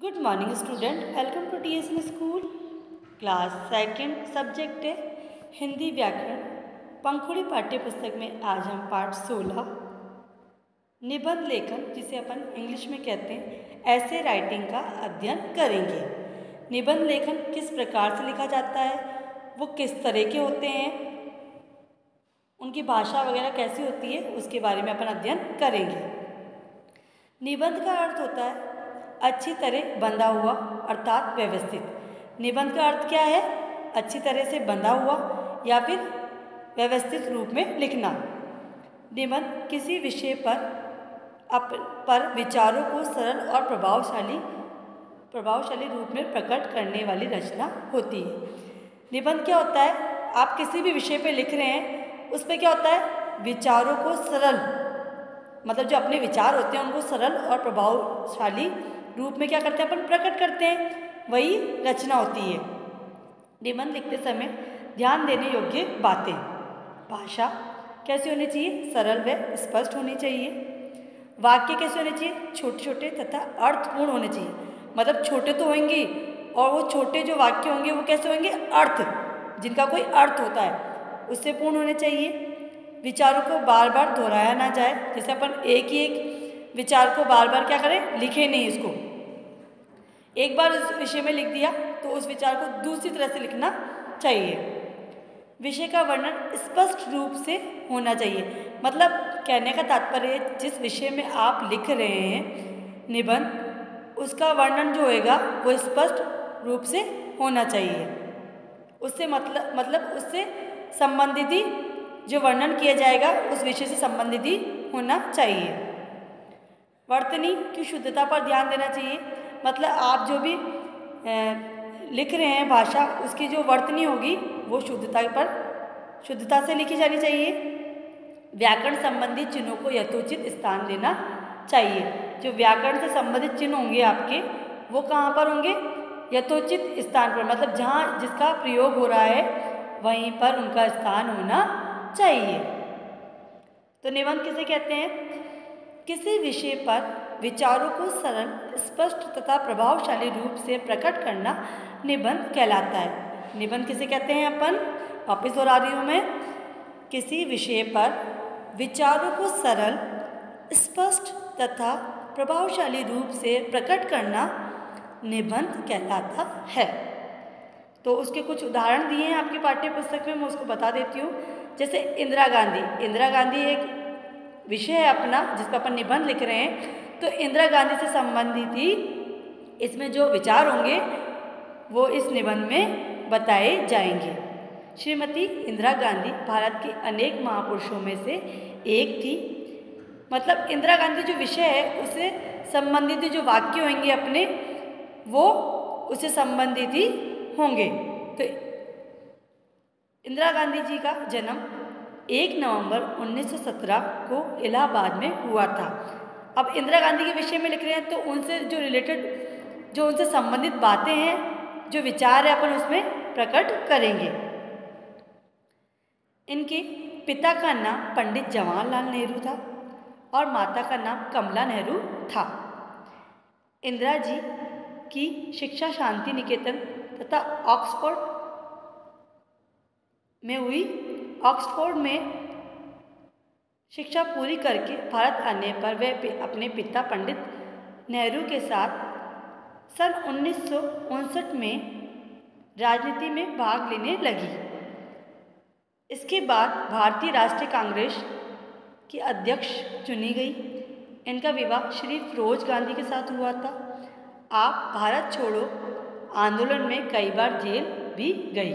Good morning student, welcome to TSN school. Class second subject है हिंदी व्याकरण। पंखुड़ी पाठ्य पुस्तक में आज हम पाठ 16 निबंध लेखन, जिसे अपन इंग्लिश में कहते हैं ऐसे राइटिंग का अध्ययन करेंगे। निबंध लेखन किस प्रकार से लिखा जाता है, वो किस तरह के होते हैं, उनकी भाषा वगैरह कैसी होती है, उसके बारे में अपन अध्ययन करेंगे। निबंध का अर्थ होता है अच्छी तरह बंधा हुआ अर्थात व्यवस्थित। निबंध का अर्थ क्या है? अच्छी तरह से बंधा हुआ या फिर व्यवस्थित रूप में लिखना। निबंध किसी विषय पर विचारों को सरल और प्रभावशाली रूप में प्रकट करने वाली रचना होती है। निबंध क्या होता है? आप किसी भी विषय पे लिख रहे हैं, उस पर क्या होता है? विचारों को सरल, मतलब जो अपने विचार होते हैं उनको सरल और प्रभावशाली रूप में क्या करते हैं अपन? प्रकट करते हैं, वही रचना होती है। निबंध लिखते समय ध्यान देने योग्य बातें। भाषा कैसी होनी चाहिए? सरल व स्पष्ट होनी चाहिए। वाक्य कैसे होने चाहिए? छोटे छोटे तथा अर्थपूर्ण होने चाहिए। मतलब छोटे तो होंगे, और वो छोटे जो वाक्य होंगे वो कैसे होंगे? अर्थ, जिनका कोई अर्थ होता है उससे पूर्ण होने चाहिए। विचारों को बार बार दोहराया ना जाए, जैसे अपन एक ही एक विचार को बार बार क्या करें? लिखे नहीं। इसको एक बार उस विषय में लिख दिया तो उस विचार को दूसरी तरह से लिखना चाहिए। विषय का वर्णन स्पष्ट रूप से होना चाहिए। मतलब कहने का तात्पर्य है, जिस विषय में आप लिख रहे हैं निबंध, उसका वर्णन जो होएगा वो स्पष्ट रूप से होना चाहिए। उससे मतलब उससे संबंधित ही जो वर्णन किया जाएगा उस विषय से संबंधित ही होना चाहिए। वर्तनी की शुद्धता पर ध्यान देना चाहिए। मतलब आप जो भी लिख रहे हैं भाषा, उसकी जो वर्तनी होगी वो शुद्धता से लिखी जानी चाहिए। व्याकरण संबंधी चिन्हों को यथोचित स्थान देना चाहिए। जो व्याकरण से संबंधित चिन्ह होंगे आपके, वो कहाँ पर होंगे? यथोचित स्थान पर, मतलब जहाँ जिसका प्रयोग हो रहा है वहीं पर उनका स्थान होना चाहिए। तो निबंध किसे कहते हैं? किसी विषय पर विचारों को सरल, स्पष्ट तथा प्रभावशाली रूप से प्रकट करना निबंध कहलाता है। निबंध किसे कहते हैं अपन? वापिस दोहरा रही हूँ मैं। किसी विषय पर विचारों को सरल, स्पष्ट तथा प्रभावशाली रूप से प्रकट करना निबंध कहलाता है। तो उसके कुछ उदाहरण दिए हैं आपकी पाठ्य पुस्तक में, मैं उसको बता देती हूँ। जैसे इंदिरा गांधी एक विषय है अपना जिस पर अपन निबंध लिख रहे हैं, तो इंदिरा गांधी से संबंधित ही इसमें जो विचार होंगे वो इस निबंध में बताए जाएंगे। श्रीमती इंदिरा गांधी भारत के अनेक महापुरुषों में से एक थी। मतलब इंदिरा गांधी जो विषय है उससे संबंधित जो वाक्य होंगे अपने, वो उससे संबंधित ही होंगे। तो इंदिरा गांधी जी का जन्म 1 नवंबर 1917 को इलाहाबाद में हुआ था। अब इंदिरा गांधी के विषय में लिख रहे हैं तो उनसे जो रिलेटेड, जो उनसे संबंधित बातें हैं, जो विचार है, अपन उसमें प्रकट करेंगे। इनके पिता का नाम पंडित जवाहरलाल नेहरू था और माता का नाम कमला नेहरू था। इंदिरा जी की शिक्षा शांति निकेतन तथा ऑक्सफोर्ड में हुई। ऑक्सफोर्ड में शिक्षा पूरी करके भारत आने पर वे अपने पिता पंडित नेहरू के साथ सन 1959 में राजनीति में भाग लेने लगी। इसके बाद भारतीय राष्ट्रीय कांग्रेस की अध्यक्ष चुनी गई। इनका विवाह श्री फिरोज गांधी के साथ हुआ था। आप भारत छोड़ो आंदोलन में कई बार जेल भी गई।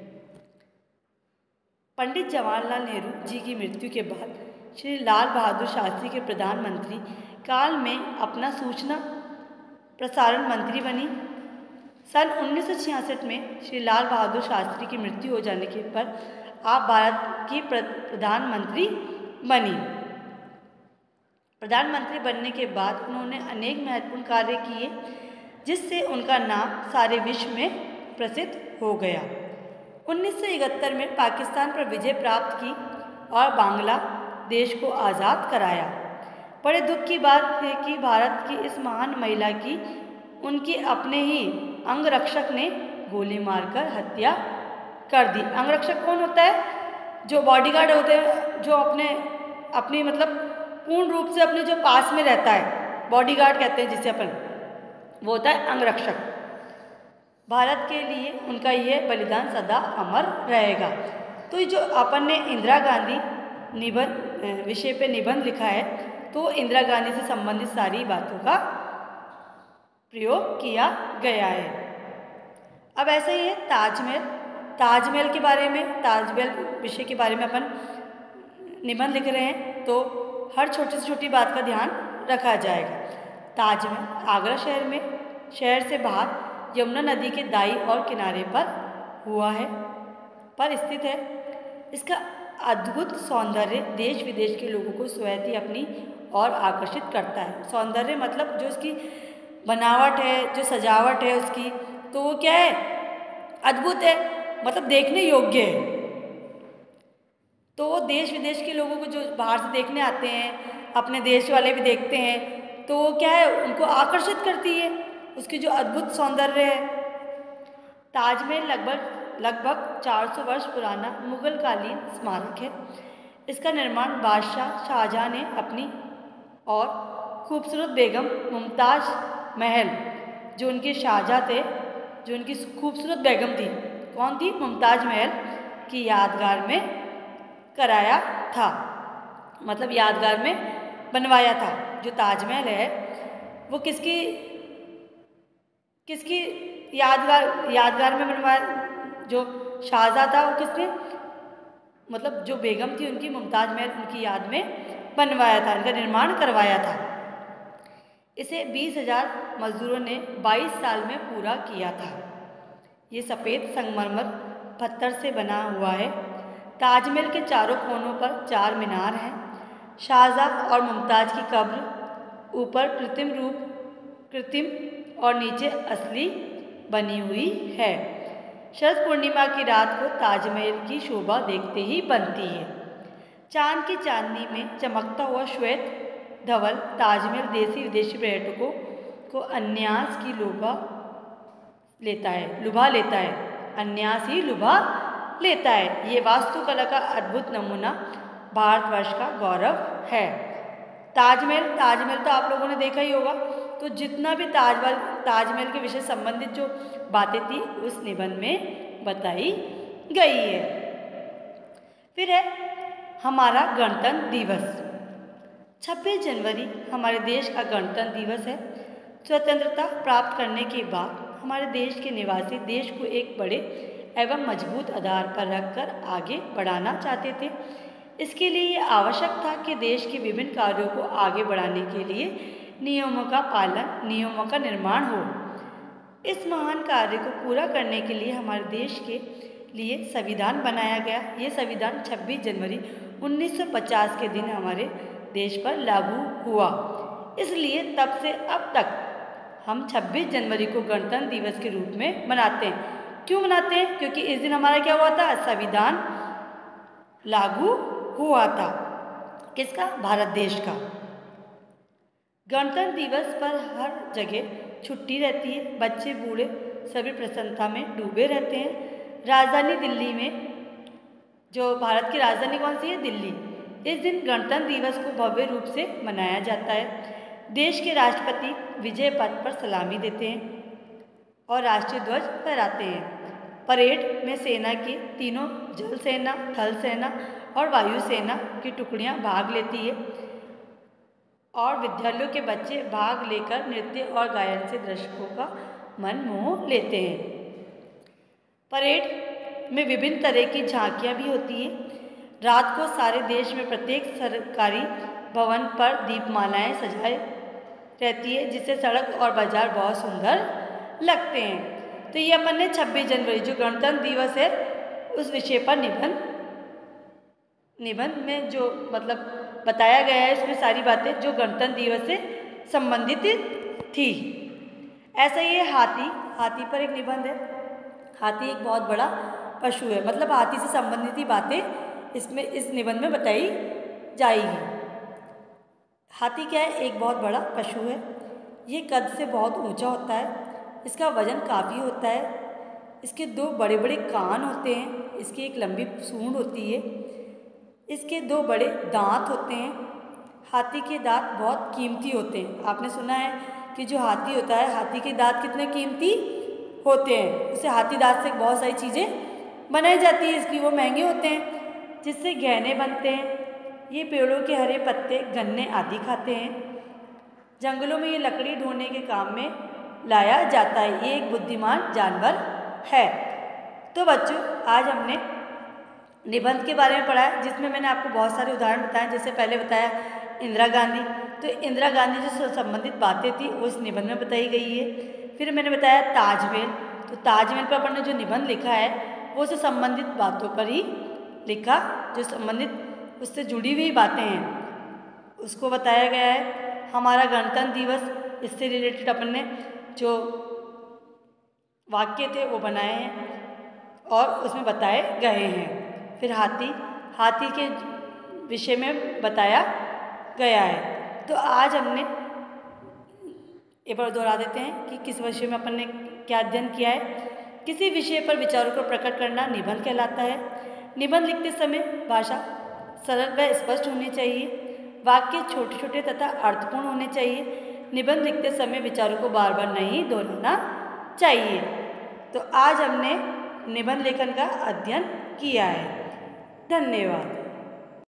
पंडित जवाहरलाल नेहरू जी की मृत्यु के बाद श्री लाल बहादुर शास्त्री के प्रधानमंत्री काल में अपना सूचना प्रसारण मंत्री बनी। सन 1966 में श्री लाल बहादुर शास्त्री की मृत्यु हो जाने के पर आप भारत की प्रधानमंत्री बनी। प्रधानमंत्री बनने के बाद उन्होंने अनेक महत्वपूर्ण कार्य किए, जिससे उनका नाम सारे विश्व में प्रसिद्ध हो गया। 1971 में पाकिस्तान पर विजय प्राप्त की और बांग्लादेश को आज़ाद कराया। बड़े दुख की बात है कि भारत की इस महान महिला की उनकी अपने ही अंगरक्षक ने गोली मारकर हत्या कर दी। अंगरक्षक कौन होता है? जो बॉडीगार्ड होते हैं, जो अपनी मतलब पूर्ण रूप से अपने जो पास में रहता है, बॉडीगार्ड कहते हैं जिसे अपन, वो होता है अंगरक्षक। भारत के लिए उनका ये बलिदान सदा अमर रहेगा। तो ये जो अपन ने इंदिरा गांधी निबंध विषय पे निबंध लिखा है, तो इंदिरा गांधी से संबंधित सारी बातों का प्रयोग किया गया है। अब ऐसे ही है ताजमहल। ताजमहल के बारे में, ताजमहल विषय के बारे में अपन निबंध लिख रहे हैं, तो हर छोटी से छोटी बात का ध्यान रखा जाएगा। ताजमहल आगरा शहर से बाहर यमुना नदी के दाईं ओर किनारे पर स्थित है। इसका अद्भुत सौंदर्य देश विदेश के लोगों को स्वतः ही अपनी ओर आकर्षित करता है। सौंदर्य मतलब जो उसकी बनावट है, जो सजावट है उसकी, तो वो क्या है? अद्भुत है, मतलब देखने योग्य है। तो वो देश विदेश के लोगों को जो बाहर से देखने आते हैं, अपने देश वाले भी देखते हैं, तो वो क्या है? उनको आकर्षित करती है उसकी जो अद्भुत सौंदर्य है। ताजमहल लगभग 400 वर्ष पुराना मुगल कालीन स्मारक है। इसका निर्माण बादशाह शाहजहां ने अपनी और खूबसूरत बेगम मुमताज़ महल, जो उनके शाहजहां थे, जो उनकी खूबसूरत बेगम थी, कौन थी? मुमताज़ महल की यादगार में कराया था, मतलब यादगार में बनवाया था। जो ताजमहल है वो किसकी यादगार में बनवाया? जो शाहजहां था वो किसने, मतलब जो बेगम थी उनकी, मुमताज़ महल, उनकी याद में बनवाया था, इनका निर्माण करवाया था। इसे 20,000 मजदूरों ने 22 साल में पूरा किया था। ये सफ़ेद संगमरमर पत्थर से बना हुआ है। ताजमहल के चारों कोनों पर 4 मीनार हैं। शाहजहां और मुमताज़ की कब्र ऊपर कृत्रिम और नीचे असली बनी हुई है। शरद पूर्णिमा की रात को ताजमहल की शोभा देखते ही बनती है। चांद की चांदनी में चमकता हुआ श्वेत धवल ताजमहल देसी विदेशी पर्यटकों को अन्यास की लुभा लेता है। ये वास्तुकला का अद्भुत नमूना भारतवर्ष का गौरव है। ताजमहल तो आप लोगों ने देखा ही होगा। तो जितना भी ताजमहल के विषय संबंधित जो बातें थी उस निबंध में बताई गई है। फिर है हमारा गणतंत्र दिवस। 26 जनवरी हमारे देश का गणतंत्र दिवस है। स्वतंत्रता प्राप्त करने के बाद हमारे देश के निवासी देश को एक बड़े एवं मजबूत आधार पर रखकर आगे बढ़ाना चाहते थे। इसके लिए ये आवश्यक था कि देश के विभिन्न कार्यों को आगे बढ़ाने के लिए नियमों का निर्माण हो। इस महान कार्य को पूरा करने के लिए हमारे देश के लिए संविधान बनाया गया। ये संविधान 26 जनवरी 1950 के दिन हमारे देश पर लागू हुआ। इसलिए तब से अब तक हम 26 जनवरी को गणतंत्र दिवस के रूप में मनाते हैं। क्यों मनाते हैं? क्योंकि इस दिन हमारा क्या हुआ था? संविधान लागू हुआ था। किसका? भारत देश का। गणतंत्र दिवस पर हर जगह छुट्टी रहती है। बच्चे बूढ़े सभी प्रसन्नता में डूबे रहते हैं। राजधानी दिल्ली में, जो भारत की राजधानी कौन सी है? दिल्ली। इस दिन गणतंत्र दिवस को भव्य रूप से मनाया जाता है। देश के राष्ट्रपति विजय पथ पर सलामी देते हैं और राष्ट्रीय ध्वज फहराते हैं। परेड में सेना की तीनों जल सेना, थल सेना और वायु सेना की टुकड़ियां भाग लेती है और विद्यालयों के बच्चे भाग लेकर नृत्य और गायन से दर्शकों का मन मोह लेते हैं। परेड में विभिन्न तरह की झांकियां भी होती हैं। रात को सारे देश में प्रत्येक सरकारी भवन पर दीपमालाएं सजाए रहती है, जिससे सड़क और बाजार बहुत सुंदर लगते हैं। तो ये अपन ने 26 जनवरी जो गणतंत्र दिवस है उस विषय पर निबंध में जो मतलब बताया गया है, इसमें सारी बातें जो गणतंत्र दिवस से संबंधित थी। ऐसा ही है हाथी पर एक निबंध है। हाथी एक बहुत बड़ा पशु है, मतलब हाथी से संबंधित ही बातें इसमें इस निबंध में बताई जाएगी। हाथी क्या है? एक बहुत बड़ा पशु है। ये कद से बहुत ऊंचा होता है, इसका वजन काफ़ी होता है, इसके 2 बड़े बड़े कान होते हैं, इसकी एक लंबी सूंड होती है, इसके 2 बड़े दांत होते हैं। हाथी के दांत बहुत कीमती होते हैं। आपने सुना है कि जो हाथी होता है, हाथी के दांत कितने कीमती होते हैं। उसे हाथी दांत से बहुत सारी चीज़ें बनाई जाती है इसकी, वो महंगे होते हैं, जिससे गहने बनते हैं। ये पेड़ों के हरे पत्ते, गन्ने आदि खाते हैं। जंगलों में ये लकड़ी ढूंढने के काम में लाया जाता है। ये एक बुद्धिमान जानवर है। तो बच्चों, आज हमने निबंध के बारे में पढ़ा है, जिसमें मैंने आपको बहुत सारे उदाहरण बताए। जैसे पहले बताया इंदिरा गांधी, तो इंदिरा गांधी जो संबंधित बातें थी उस निबंध में बताई गई है। फिर मैंने बताया ताजमहल, तो ताजमहल पर अपन ने जो निबंध लिखा है वो उससे संबंधित बातों पर ही लिखा, जो संबंधित उससे जुड़ी हुई बातें हैं उसको बताया गया है। हमारा गणतंत्र दिवस, इससे रिलेटेड अपन ने जो वाक्य थे वो बनाए हैं और उसमें बताए गए हैं। फिर हाथी के विषय में बताया गया है। तो आज हमने एक बार दोहरा देते हैं कि किस विषय में अपन ने क्या अध्ययन किया है। किसी विषय पर विचारों को प्रकट करना निबंध कहलाता है। निबंध लिखते समय भाषा सरल व स्पष्ट होनी चाहिए। वाक्य छोटे छोटे तथा अर्थपूर्ण होने चाहिए। निबंध लिखते समय विचारों को बार बार नहीं दोहराना चाहिए। तो आज हमने निबंध लेखन का अध्ययन किया है। धन्यवाद।